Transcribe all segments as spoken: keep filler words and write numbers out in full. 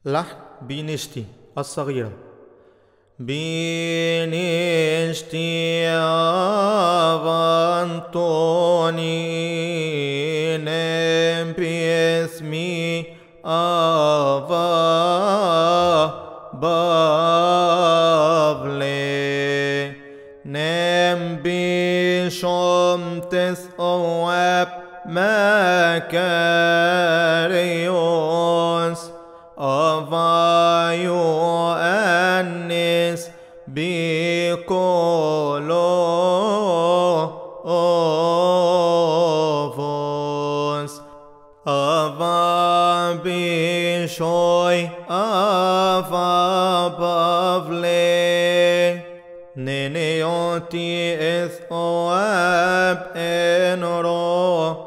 لحن بنيشتي الصغيرة. بنيشتي أفانتوني نم باسمي أفا بافلي نم بشمتس أواب مكاريوس أفايو أنس بكولوفوس أفا بشوي أفا بافلي نينيوتي إث أواب إنرو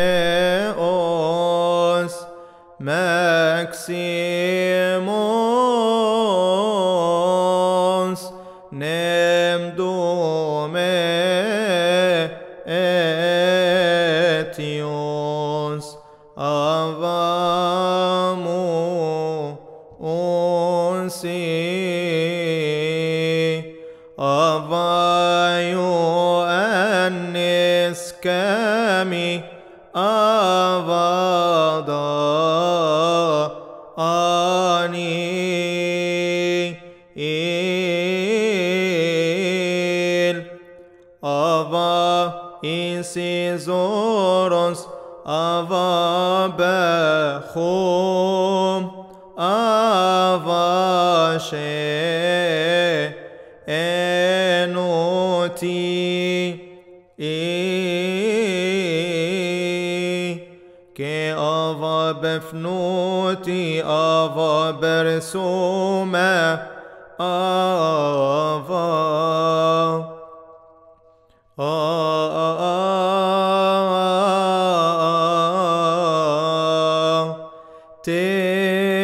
مئوس ماكسيموس نمدو مئتيوس أفامو أنسي أفايو أنس كامي أفادا أني إل أفا إنسيزوروس أفا بخوم أفا شيء أنوتي كي أفا بفنوتي أفا برسومة أفا تي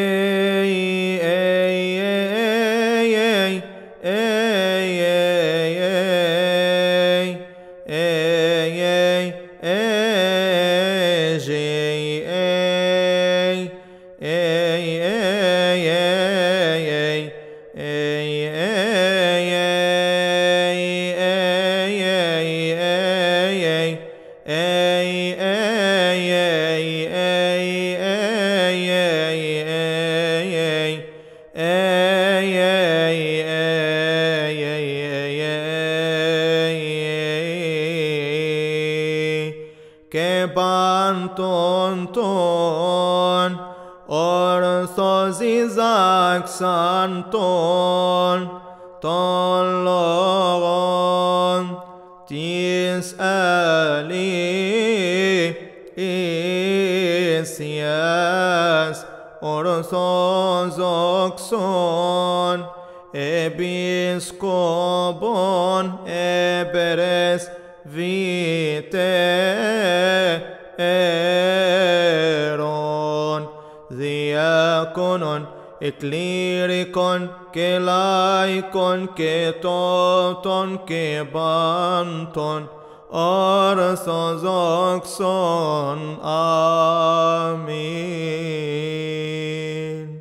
Bantonton orthozizak santon ton logon tis ali isias orthozoxon episkopon eperes vite Eron diakonon eklirikon kelaikon ketoton kebanton orthodoxon. Amen.